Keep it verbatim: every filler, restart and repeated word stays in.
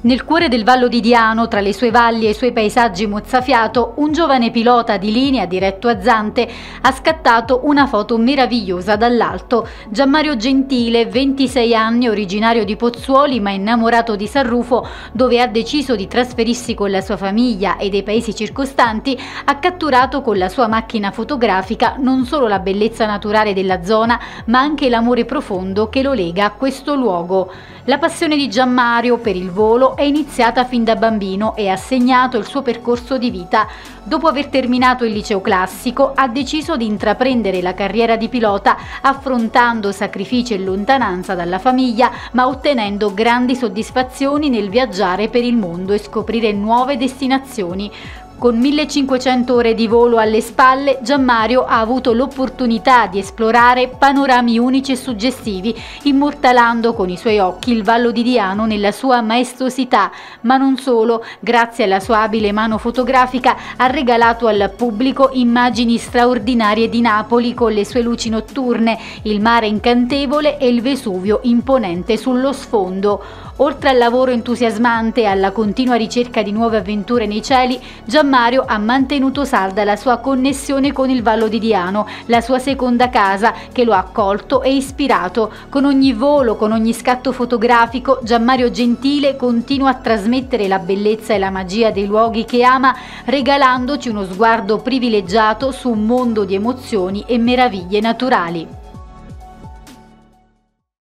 Nel cuore del Vallo di Diano, tra le sue valli e i suoi paesaggi mozzafiato, un giovane pilota di linea diretto a Zante ha scattato una foto meravigliosa dall'alto. Gianmario Gentile, ventisei anni, originario di Pozzuoli ma innamorato di San Rufo, dove ha deciso di trasferirsi con la sua famiglia e dei paesi circostanti, ha catturato con la sua macchina fotografica non solo la bellezza naturale della zona, ma anche l'amore profondo che lo lega a questo luogo. La passione di Gianmario per il volo è iniziata fin da bambino e ha segnato il suo percorso di vita. Dopo aver terminato il liceo classico, ha deciso di intraprendere la carriera di pilota, affrontando sacrifici e lontananza dalla famiglia, ma ottenendo grandi soddisfazioni nel viaggiare per il mondo e scoprire nuove destinazioni. Con millecinquecento ore di volo alle spalle, Gianmario ha avuto l'opportunità di esplorare panorami unici e suggestivi, immortalando con i suoi occhi il Vallo di Diano nella sua maestosità, ma non solo. Grazie alla sua abile mano fotografica ha regalato al pubblico immagini straordinarie di Napoli con le sue luci notturne, il mare incantevole e il Vesuvio imponente sullo sfondo. Oltre al lavoro entusiasmante e alla continua ricerca di nuove avventure nei cieli, Gianmario ha mantenuto salda la sua connessione con il Vallo di Diano, la sua seconda casa, che lo ha accolto e ispirato. Con ogni volo, con ogni scatto fotografico, Gianmario Gentile continua a trasmettere la bellezza e la magia dei luoghi che ama, regalandoci uno sguardo privilegiato su un mondo di emozioni e meraviglie naturali.